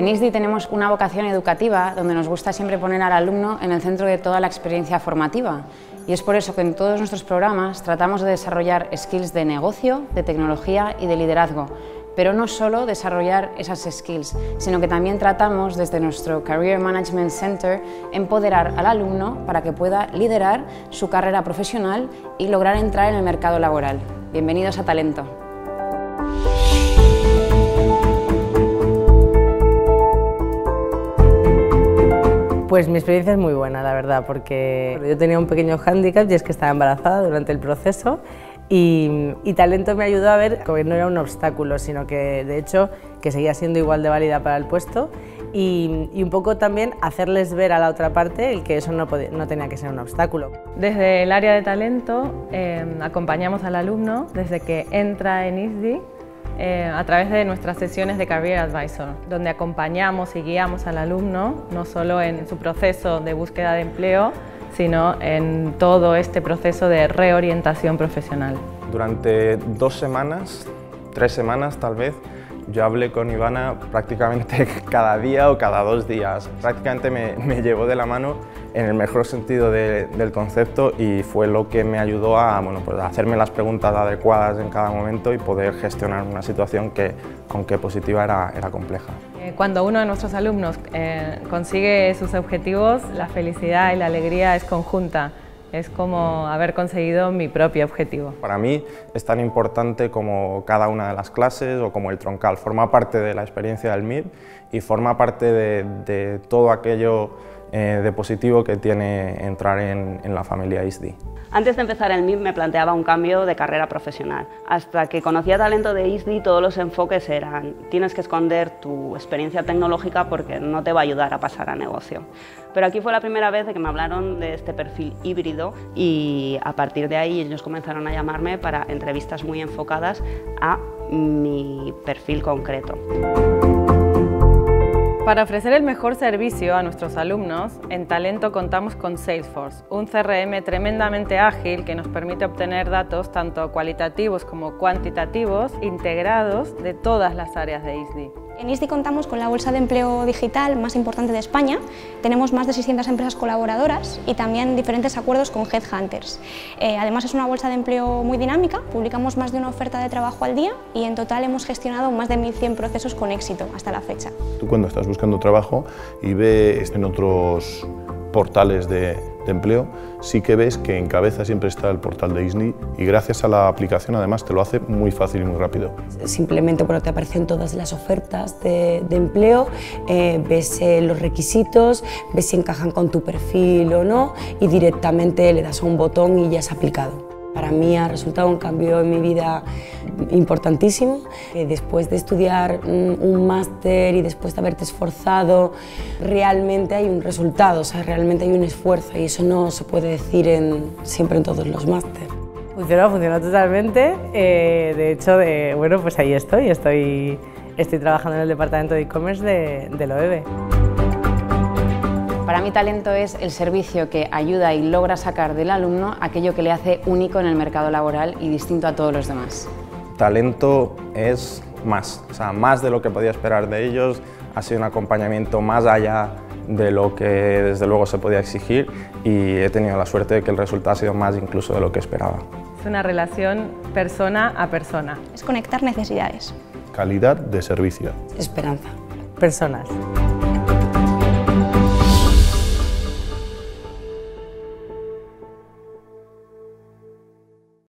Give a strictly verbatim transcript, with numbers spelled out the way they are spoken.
En I S D I tenemos una vocación educativa donde nos gusta siempre poner al alumno en el centro de toda la experiencia formativa. Y es por eso que en todos nuestros programas tratamos de desarrollar skills de negocio, de tecnología y de liderazgo. Pero no solo desarrollar esas skills, sino que también tratamos desde nuestro Career Management Center empoderar al alumno para que pueda liderar su carrera profesional y lograr entrar en el mercado laboral. Bienvenidos a Talento. Pues mi experiencia es muy buena, la verdad, porque yo tenía un pequeño hándicap y es que estaba embarazada durante el proceso y, y Talento me ayudó a ver que no era un obstáculo, sino que de hecho que seguía siendo igual de válida para el puesto y, y un poco también hacerles ver a la otra parte el que eso no, podía, no tenía que ser un obstáculo. Desde el área de talento eh, acompañamos al alumno desde que entra en I S D I Eh, a través de nuestras sesiones de Career Advisor, donde acompañamos y guiamos al alumno no solo en su proceso de búsqueda de empleo, sino en todo este proceso de reorientación profesional. Durante dos semanas, tres semanas tal vez, yo hablé con Ivana prácticamente cada día o cada dos días. Prácticamente me, me llevó de la mano en el mejor sentido de, del concepto y fue lo que me ayudó a, bueno, pues a hacerme las preguntas adecuadas en cada momento y poder gestionar una situación que, aunque positiva, era, era compleja. Cuando uno de nuestros alumnos eh, consigue sus objetivos, la felicidad y la alegría es conjunta. Es como haber conseguido mi propio objetivo. Para mí es tan importante como cada una de las clases o como el troncal. Forma parte de la experiencia del M I B y forma parte de, de todo aquello eh, de positivo que tiene entrar en, en la familia I S D I. Antes de empezar el M I B me planteaba un cambio de carrera profesional. Hasta que conocía Talento de I S D I todos los enfoques eran tienes que esconder tu experiencia tecnológica porque no te va a ayudar a pasar a negocio. Pero aquí fue la primera vez de que me hablaron de este perfil híbrido y a partir de ahí ellos comenzaron a llamarme para entrevistas muy enfocadas a mi perfil concreto. Para ofrecer el mejor servicio a nuestros alumnos, en Talento contamos con Salesforce, un C R M tremendamente ágil que nos permite obtener datos tanto cualitativos como cuantitativos integrados de todas las áreas de I S D I. En I S D I contamos con la bolsa de empleo digital más importante de España, tenemos más de seiscientas empresas colaboradoras y también diferentes acuerdos con headhunters. Eh, además es una bolsa de empleo muy dinámica, publicamos más de una oferta de trabajo al día y en total hemos gestionado más de mil cien procesos con éxito hasta la fecha. Tú cuando estás buscando trabajo y ves en otros portales de, de empleo, sí que ves que en cabeza siempre está el portal de I S D I y gracias a la aplicación además te lo hace muy fácil y muy rápido. Simplemente bueno, te aparecen todas las ofertas de, de empleo, eh, ves eh, los requisitos, ves si encajan con tu perfil o no y directamente le das a un botón y ya es aplicado. Para mí ha resultado un cambio en mi vida importantísimo. Después de estudiar un máster y después de haberte esforzado, realmente hay un resultado, o sea, realmente hay un esfuerzo y eso no se puede decir en, siempre en todos los másteres. Funcionó, funcionó totalmente. Eh, de hecho, de, bueno, pues ahí estoy, estoy, estoy trabajando en el departamento de e-commerce de, de Loewe. Para mí Talento es el servicio que ayuda y logra sacar del alumno aquello que le hace único en el mercado laboral y distinto a todos los demás. Talento es más, o sea, más de lo que podía esperar de ellos, ha sido un acompañamiento más allá de lo que desde luego se podía exigir y he tenido la suerte de que el resultado ha sido más incluso de lo que esperaba. Es una relación persona a persona. Es conectar necesidades. Calidad de servicio. Esperanza. Personas.